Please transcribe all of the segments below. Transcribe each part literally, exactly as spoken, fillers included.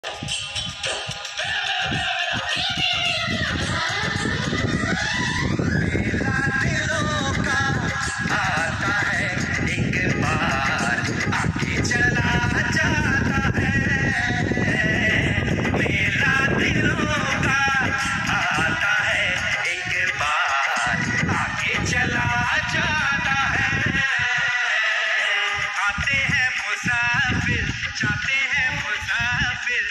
जाते हैं मुसाफिर।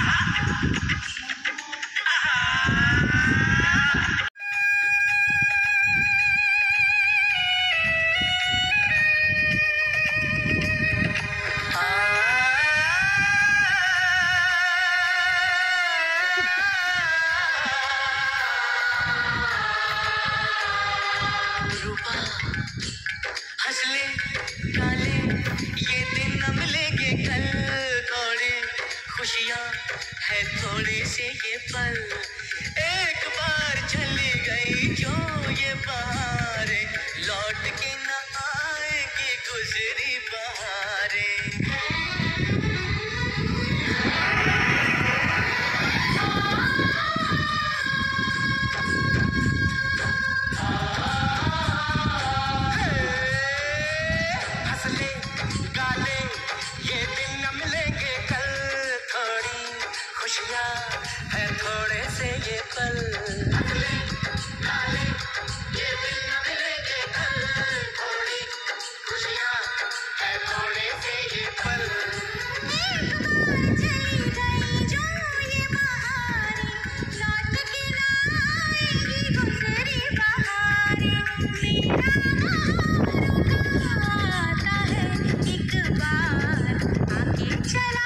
हंस ले गाले ये दिन न मिलेंगे कल, थोड़ी खुशियाँ है थोड़े से ये पल। एक बार चली गई जो ये बहारें, लौट के न आएगी गुजरी बहारें। खुशियाँ है थोड़े से ये पल, ये दिन न मिलेंगे कल, थोड़ी खुशियाँ है थोड़े से ये पल। एक बार चली गई जो ये बहारें, लौट के ना आएगी गुजरी बहारें। मेरा आता है एक बार, आके चला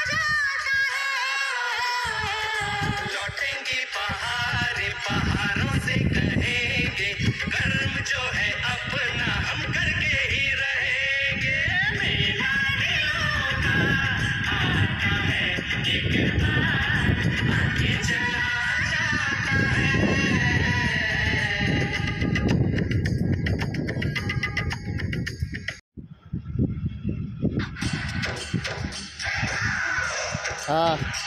पहाड़ों से कहेंगे कर्म जो है अपना हम करके ही रहेंगे। मेला दिलों का आता है एक बार, आगे चला जाता है। हाँ